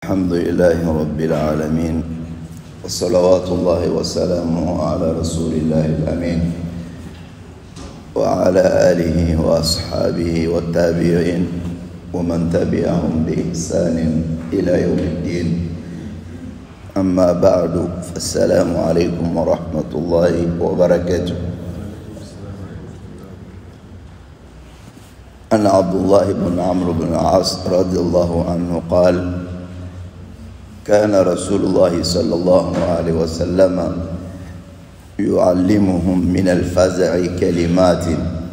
الحمد لله رب العالمين، وصلوات الله وسلامه على رسول الله الأمين وعلى آله وأصحابه والتابعين ومن تبعهم بإحسان إلى يوم الدين. أما بعد، فالسلام عليكم ورحمة الله وبركاته. أن عبد الله بن عمرو بن العاص رضي الله عنه قال: كان رسول الله صلى الله عليه وسلم يعلمهم من الفزع كلمات: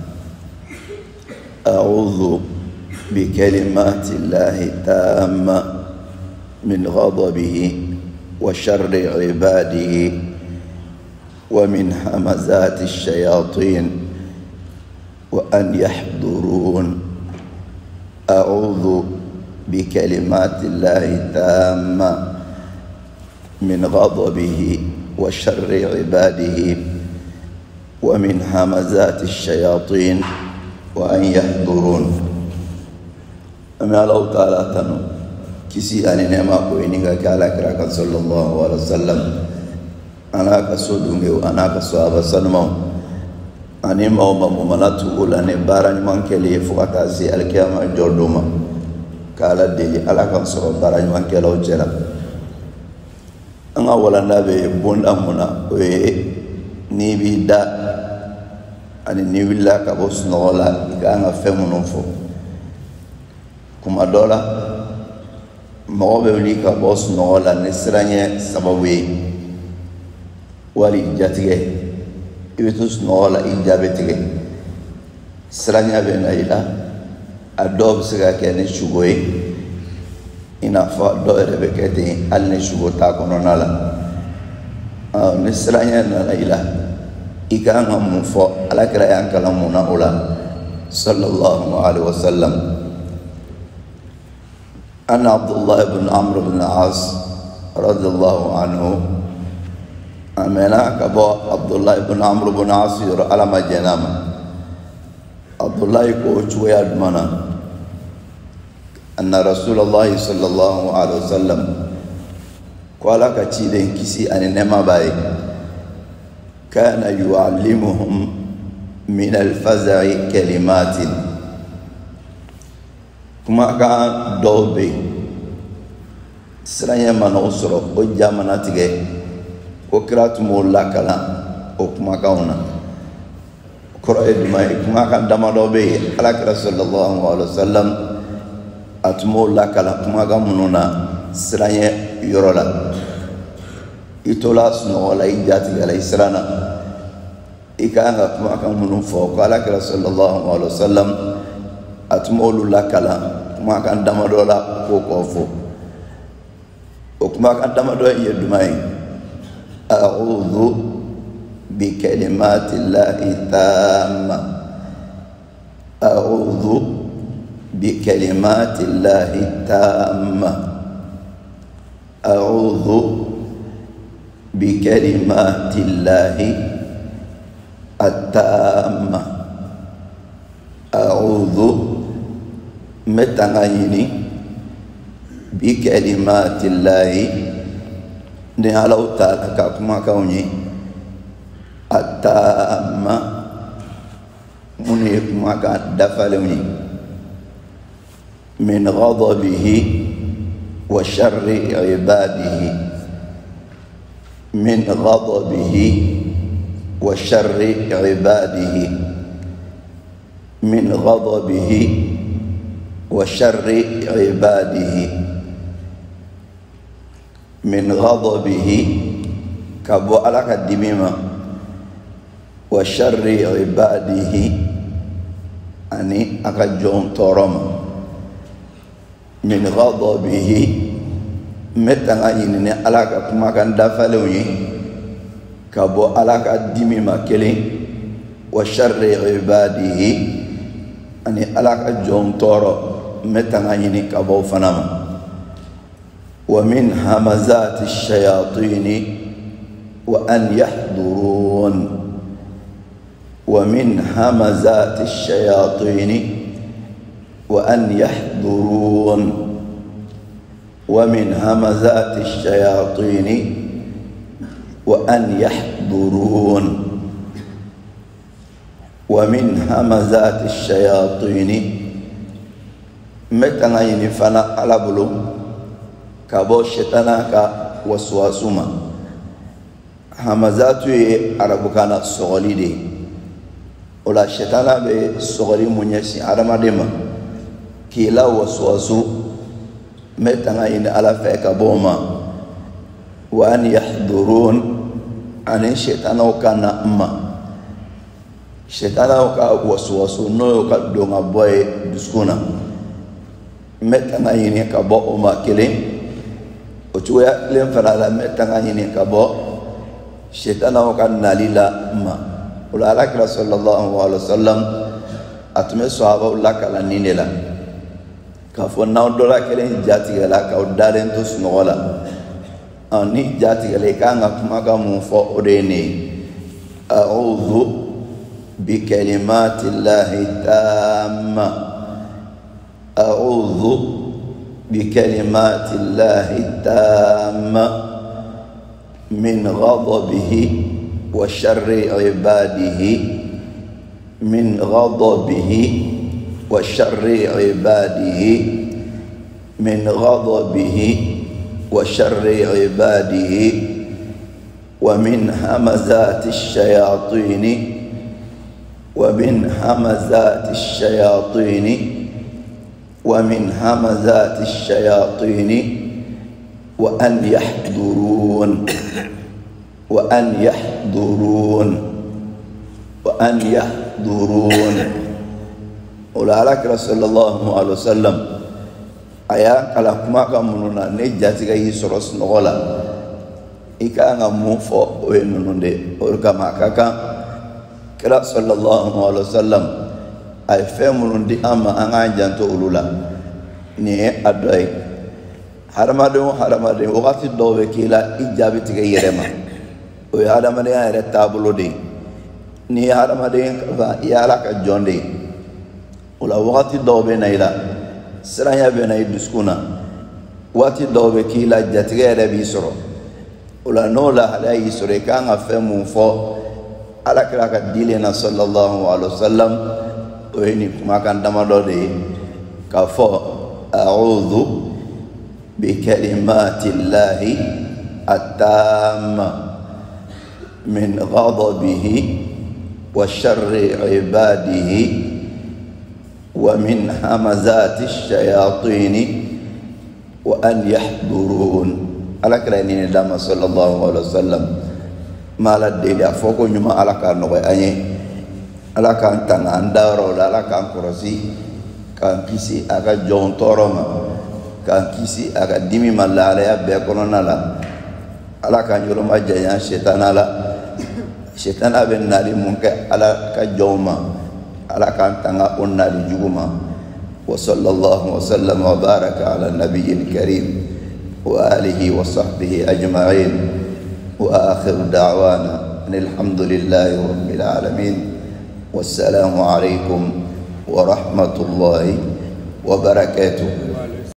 أعوذ بكلمات الله التامة من غضبه وشر عباده ومن همزات الشياطين وأن يحضرون. أعوذ بكلمات الله التامة من غضبه وشر عباده ومن همزات الشياطين وأن يحضرون. أما الله تعالى تنو كسي أني نما كوينيغا كالا كراكا صلى الله عليه وسلم أنا كسودونغي وأنا كسوابا سنمو أني موما ممناتو أولاني باراني مانكلي فواتازي الكياما جردوما kala deli ala kan soro bara nyuan kelo jera anga wala nabe bonda muna we ni bi da ani ni willa ka bos nola ga nga femuno fo kuma dola mo be ni ka bos nola ne sranye sababu wali jatige ibitus nola injabetige sranya be na ila adob siga kene shugoy ina fa do rebekete alne shugo ta kono nala nisranya na ila ikanga mufo ala kira yang kalamuna ula sallallahu alaihi wasallam. Ana Abdullah ibn Amr ibn As radhiyallahu anhu amena kabo Abdullah ibn Amr ibn As yura ala majanama Abdullah ko chuya mana anna Rasulullah sallallahu alaihi wasallam qala ka chiden kisi anema bai kana yuallimuhum min al-faza'i kalimatin kuma ka dobe sranya manosro o jamana tige o kratu molla kala o kuma kauna Qur'an mai kuma kan damado be ala sallallahu alaihi wasallam atmo la kala kuma ga mununa siranye yorola itola suno wala idati ala israna ikanga kuma kan munun fo ala sallallahu alaihi wasallam atmo la kala kuma kan damado la ko fo o kuma kan damado yedumai a'udhu بكلمات الله التامة. أعوذ بكلمات الله التامة. أعوذ بكلمات الله التامة. أعوذ متغيني بكلمات الله نهالو تعالى كما كوني التامة منيك مكا دفلني من غضبه وشر عباده من غضبه وشر عباده من غضبه وشر عباده من غضبه كبو على الدميمة وشر عباده أني أكجون ترم من غضبه متى غنيني على كما كان دفلوني كابو على كدمي مكلي وشر عباده أني على كجون ترم متى غنيني كابو فنام ومن همزات الشياطين وأن يحضرون ومن همزات الشياطين وأن يحضرون ومن همزات الشياطين وأن يحضرون ومن همزات الشياطين متى ينفنا على بلو كابو شيطانا كا وسواسوما همزات عربو كان سغلي دي ولا شيطانا بي سغلي منيسي عرما ديما كيلا وسواسو متى ين على فكابوما وأن يحضرون أن شيطانا كان أما شيطانا كا وسواسو نو كا دوما بوي دسكونا متى ين كابو ما كلين وجوه لين فلا متى ين كابو شيطانا كان ناليلا ما ولا لك رسول الله عليه وسلم أتمنى صحابة الله كلا نينلا كفون نودولا كلين جاتي كلا كودالين تسنولا أني جاتي كلا كان أكما كموفو أديني أعوذ بكلمات الله التامة أعوذ بكلمات الله التامة من غضبه وشر عباده من غضبه وشر عباده من غضبه وشر عباده ومن همزات الشياطين ومن همزات الشياطين ومن همزات الشياطين وأن يحضرون وأن يحضرون وأن يحضرون ولعلك رسول الله عليه وسلم أيا كلا كما كمنونا نجاتي كي يسرس نغلا إكا نموفو وينوندي وركما كاكا كلا صلى الله عليه وسلم أي فهموندي أما أنا جانتو أولولا ني أدوي haramadin wakati dɔw bɛ k'i la i jaabi tigɛ i yɛrɛ ma o ye hadamadenya yɛrɛ taabolo de ye ni ye hadamaden ka i ye Ala ka jɔn de ye o la wakati dɔw bɛ na i la siranya bɛ na i dusukun na waati dɔw bɛ k'i la jatigɛ yɛrɛ b'i sɔrɔ o la n'o lahalaya y'i sɔrɔ i kan ka fɛn mun fɔ Alakira ka dilen na sallallahu alaihi wasallam o ye nin kumakan damadɔ de ye k'a fɔ a'udhu بكلمات الله التامة من غضبه وشر عباده ومن همزات الشياطين وأن يحضرون على كلامنا دام صلى الله عليه وسلم ما لدي أفوق نما على كان نوعي على كان تنان دارو على كان كرسي كان كيسي أكا جون تورما kan kisi aga dimi malala ya be konona la ala kan yoro ma jaya shaytana la shaytana ben nali munke ala ka joma ala kan tanga onnali juguma wa sallallahu wa sallam wa baraka ala nabiyil karim wa alihi wa sahbihi ajma'in wa akhir da'wana alhamdulillahi rabbil alamin wassalamu alaikum wa rahmatullahi wa barakatuh.